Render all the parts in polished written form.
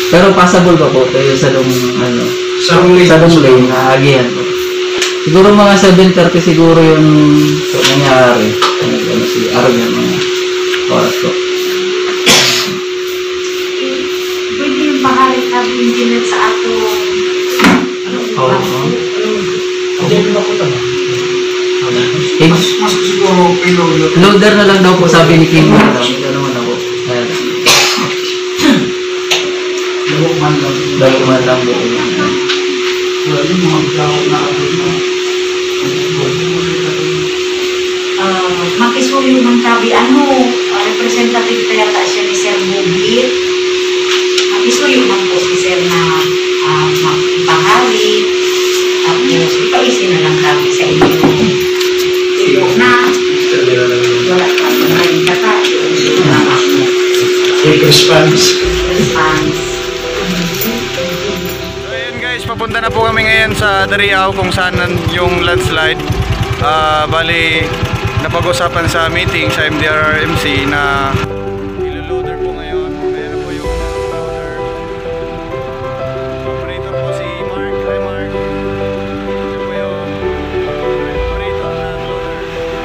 Pero passable pa po tayo sa long lane na agihan po. Siguro mga 7:30 siguro yung nangyari. Si Argan mga oras po. Pwede yung bahalik na engineer sa ato. Oo. Hindi ba ko tama? Mas siguro payload. Loader na lang daw po sabi ni Kim na daw. Ito naman ako. Dalawang lang po. Wala yung mga biglaw na ako na. Makisuyo ng tabi, representative kaya ta siya ni Sir Bugit. Makisuyo ng po si Sir na bahari. Tapos, ipaisin na lang kami sa inyo. Ito na. Wala ka pa rin kata. Response. So ayan guys, papunta na po kami ngayon sa Dariao kung saan yung landslide. Bali, napag-usapan sa meeting sa MDRRMC na ilo-loader po ngayon. Ayan na po yung loader. Operator po si Mark. Hi Mark. Ito po yung operator ng loader.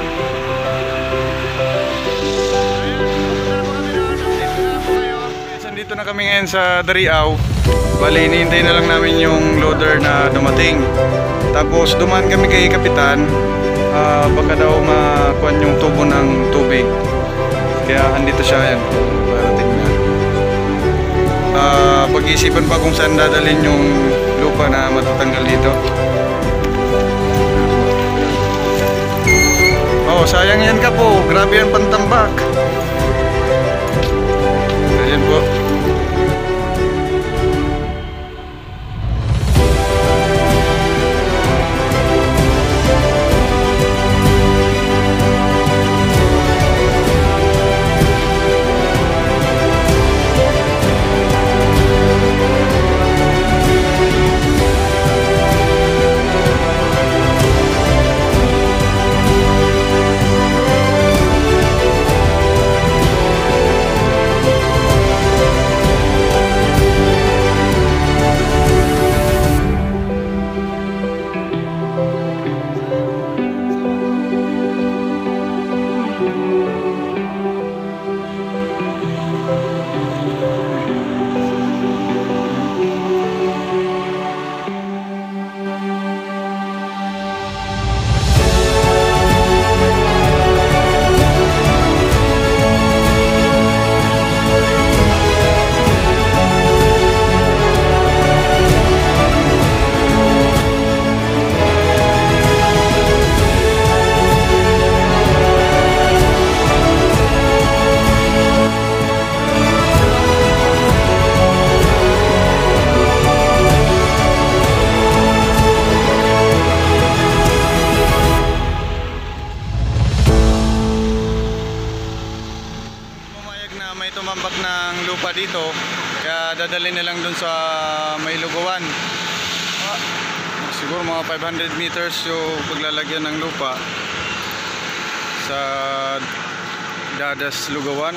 Ayan, dito na kami ngayon sa Dariao. Bali, hinihintay na lang namin yung loader na dumating. Tapos dumaan kami kay Kapitan. Baka daw makuha yung tubo ng tubig. Kaya andito siya, yan. Parating na. Pag-iisipan pa kung saan dadalhin yung lupa na matatanggal dito. Oh, sayang yan ka po. Grabe yan pantambak. Ayan po. tumambak ng lupa dito, kaya dadalhin na lang dun sa may lugawan. Siguro mga 500 meters yung paglalagyan ng lupa sa Dadas Lugawan.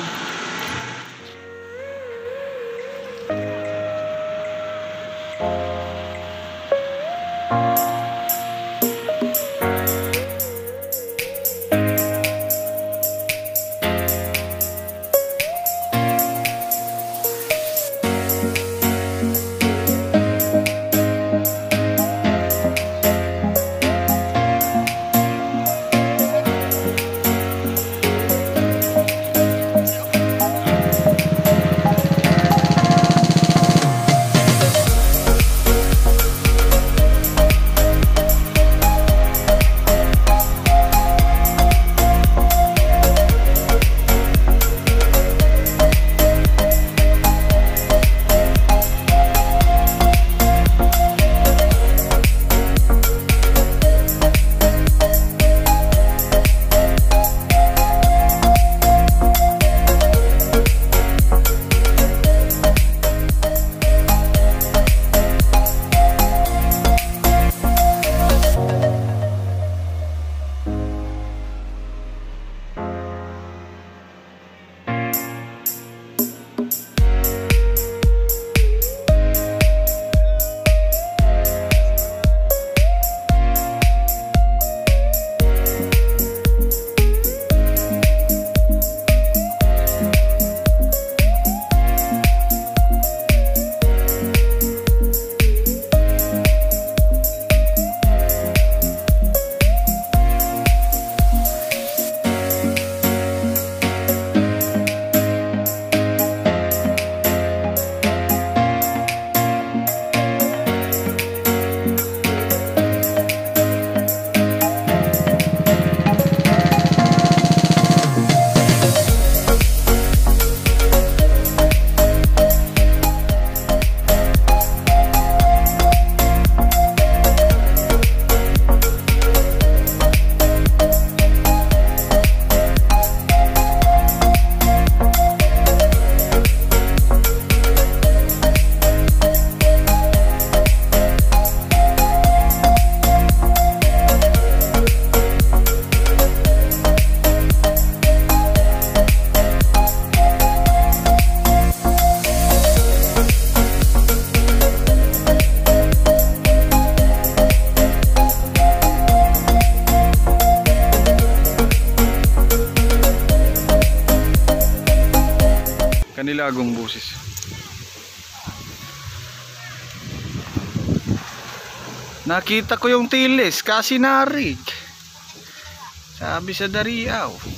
gagong busis. Nakita ko yung tilis kasi narig. Sabi sa Dariaw.